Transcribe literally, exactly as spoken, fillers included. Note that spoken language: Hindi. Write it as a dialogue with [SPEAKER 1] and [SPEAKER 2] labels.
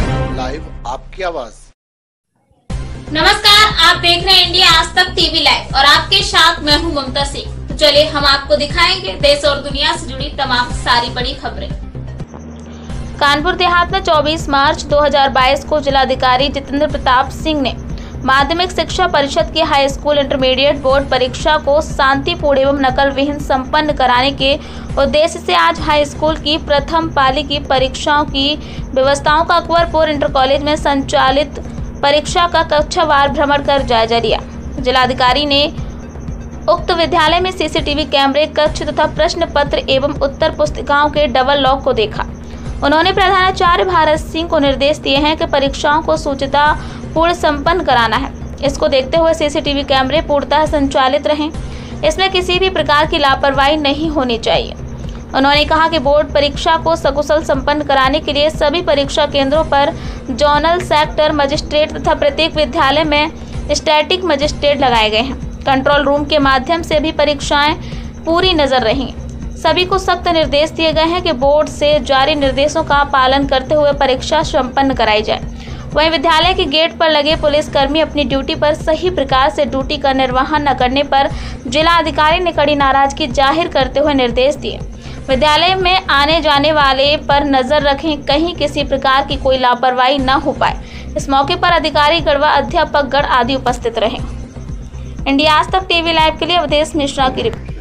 [SPEAKER 1] लाइव आपकी आवाज।
[SPEAKER 2] नमस्कार, आप देख रहे हैं इंडिया आज तक टीवी लाइव और आपके साथ मैं हूं ममता सिंह। तो चलिए हम आपको दिखाएंगे देश और दुनिया से जुड़ी तमाम सारी बड़ी खबरें। कानपुर देहात में चौबीस मार्च दो हज़ार बाईस को जिलाधिकारी जितेंद्र प्रताप सिंह ने माध्यमिक शिक्षा परिषद की हाई स्कूल इंटरमीडिएट बोर्ड परीक्षा को शांतिपूर्ण एवं नकल विहीन संपन्न कराने के उद्देश्य से आज हाई स्कूल की प्रथम पाली की परीक्षाओं की व्यवस्थाओं का अकबरपुर इंटर कॉलेज में संचालित परीक्षा का कक्षावार भ्रमण कर जायजा लिया। जिलाधिकारी ने उक्त विद्यालय में सीसीटीवी कैमरे, कक्ष तथा प्रश्न पत्र एवं उत्तर पुस्तिकाओं के डबल लॉक को देखा। उन्होंने प्रधानाचार्य भारत सिंह को निर्देश दिए हैं कि परीक्षाओं को सुचिता पूर्ण संपन्न कराना है। इसको देखते हुए सीसीटीवी कैमरे पूर्णतः संचालित रहें, इसमें किसी भी प्रकार की लापरवाही नहीं होनी चाहिए। उन्होंने कहा कि बोर्ड परीक्षा को सकुशल संपन्न कराने के लिए सभी परीक्षा केंद्रों पर जोनल सेक्टर मजिस्ट्रेट तथा प्रत्येक विद्यालय में स्टैटिक मजिस्ट्रेट लगाए गए हैं। कंट्रोल रूम के माध्यम से भी परीक्षाएं पूरी नजर रहेंगी। सभी को सख्त निर्देश दिए गए हैं कि बोर्ड से जारी निर्देशों का पालन करते हुए परीक्षा संपन्न कराई जाए। वहीं विद्यालय के गेट पर लगे पुलिसकर्मी अपनी ड्यूटी पर सही प्रकार से ड्यूटी का निर्वहन न करने पर जिला अधिकारी ने कड़ी नाराजगी जाहिर करते हुए निर्देश दिए। विद्यालय में आने जाने वाले पर नजर रखें, कहीं किसी प्रकार की कोई लापरवाही न हो पाए। इस मौके पर अधिकारी गण व अध्यापक गण आदि उपस्थित रहे। इंडिया आज तक टीवी लाइव के लिए अवधेश मिश्रा की रिपोर्ट।